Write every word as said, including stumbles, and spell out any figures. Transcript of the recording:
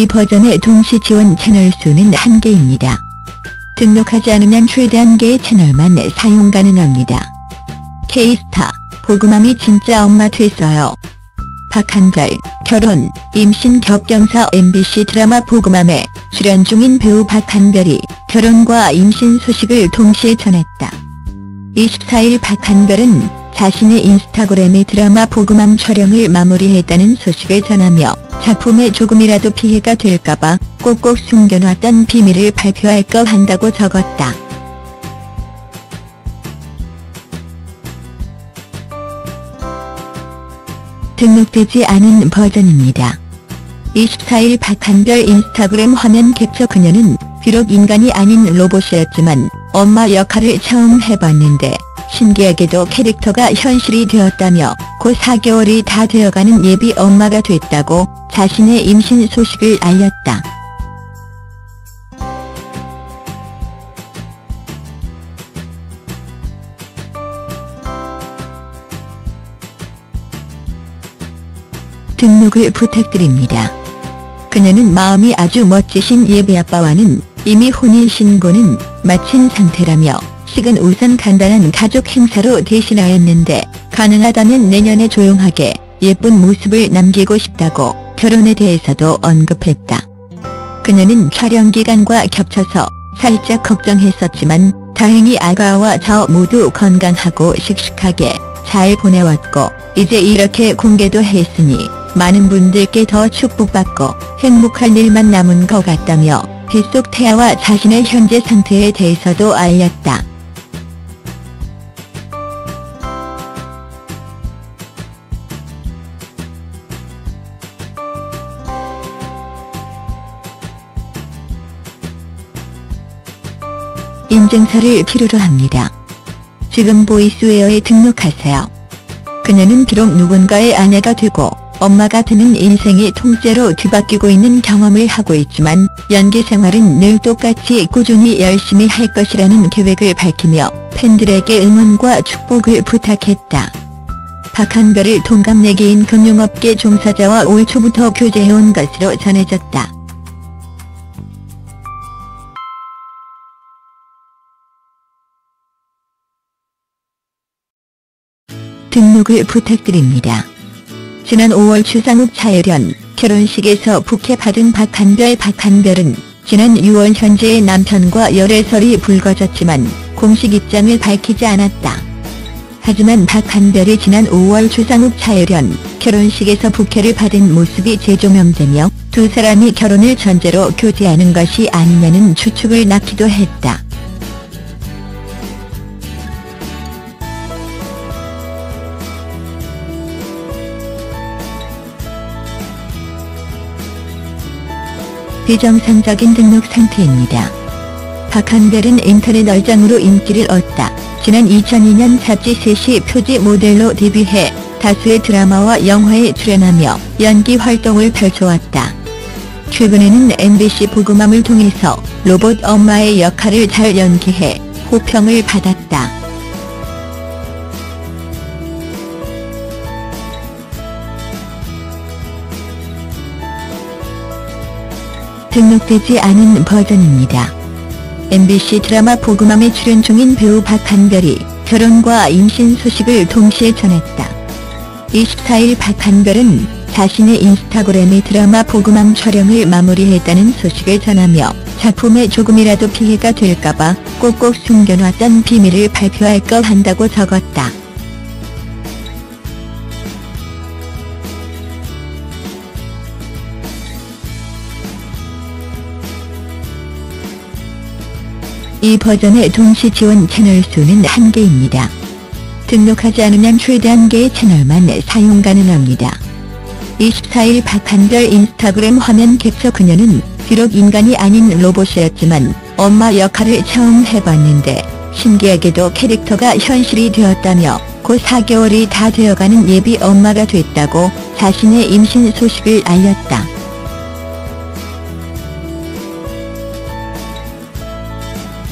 이 버전의 동시 지원 채널 수는 한 개입니다. 등록하지 않으면 최대 한 개의 채널만 사용 가능합니다. K스타, 보그맘이 진짜 엄마 됐어요. 박한별, 결혼, 임신 겹경사. 엠비씨 드라마 보그맘에 출연 중인 배우 박한별이 결혼과 임신 소식을 동시에 전했다. 이십사일 박한별은 자신의 인스타그램에 드라마 보그맘 촬영을 마무리했다는 소식을 전하며 작품에 조금이라도 피해가 될까봐 꼭꼭 숨겨놨던 비밀을 발표할 것 한다고 적었다. 등록되지 않은 버전입니다. 이십사일 박한별 인스타그램 화면 캡처. 그녀는 비록 인간이 아닌 로봇이었지만 엄마 역할을 처음 해봤는데 신기하게도 캐릭터가 현실이 되었다며 곧 사 개월이 다 되어가는 예비 엄마가 됐다고 자신의 임신 소식을 알렸다. 등록을 부탁드립니다. 그녀는 마음이 아주 멋지신 예비 아빠와는 이미 혼인신고는 마친 상태라며 식은 우선 간단한 가족 행사로 대신하였는데 가능하다면 내년에 조용하게 예쁜 모습을 남기고 싶다고 결혼에 대해서도 언급했다. 그녀는 촬영 기간과 겹쳐서 살짝 걱정했었지만 다행히 아가와 저 모두 건강하고 씩씩하게 잘 보내왔고 이제 이렇게 공개도 했으니 많은 분들께 더 축복받고 행복할 일만 남은 것 같다며 뱃속 태아와 자신의 현재 상태에 대해서도 알렸다. 인증서를 필요로 합니다. 지금 보이스웨어에 등록하세요. 그녀는 비록 누군가의 아내가 되고 엄마가 되는 인생이 통째로 뒤바뀌고 있는 경험을 하고 있지만 연기 생활은 늘 똑같이 꾸준히 열심히 할 것이라는 계획을 밝히며 팬들에게 응원과 축복을 부탁했다. 박한별을 동갑내기인 금융업계 종사자와 올 초부터 교제해온 것으로 전해졌다. 등록을 부탁드립니다. 지난 오월 추상욱 차혜련 결혼식에서 부케 받은 박한별. 박한별은 지난 유월 현재의 남편과 열애설이 불거졌지만 공식 입장을 밝히지 않았다. 하지만 박한별이 지난 오월 추상욱 차혜련 결혼식에서 부케를 받은 모습이 재조명되며 두 사람이 결혼을 전제로 교제하는 것이 아니냐는 추측을 낳기도 했다. 비정상적인 등록 상태입니다. 박한별은 인터넷 얼짱으로 인기를 얻다 지난 이천이년 잡지 셋이 표지 모델로 데뷔해 다수의 드라마와 영화에 출연하며 연기 활동을 펼쳐왔다. 최근에는 엠비씨 보그맘을 통해서 로봇 엄마의 역할을 잘 연기해 호평을 받았다. 등록되지 않은 버전입니다. 엠비씨 드라마 보그맘에 출연 중인 배우 박한별이 결혼과 임신 소식을 동시에 전했다. 이십사일 박한별은 자신의 인스타그램에 드라마 보그맘 촬영을 마무리했다는 소식을 전하며 작품에 조금이라도 피해가 될까봐 꼭꼭 숨겨놨던 비밀을 발표할 것 한다고 적었다. 이 버전의 동시 지원 채널 수는 한 개입니다. 등록하지 않으면 최대 한 개의 채널만 사용 가능합니다. 이십사일 박한별 인스타그램 화면 캡처. 그녀는 비록 인간이 아닌 로봇이었지만 엄마 역할을 처음 해봤는데 신기하게도 캐릭터가 현실이 되었다며 곧 사 개월이 다 되어가는 예비 엄마가 됐다고 자신의 임신 소식을 알렸다.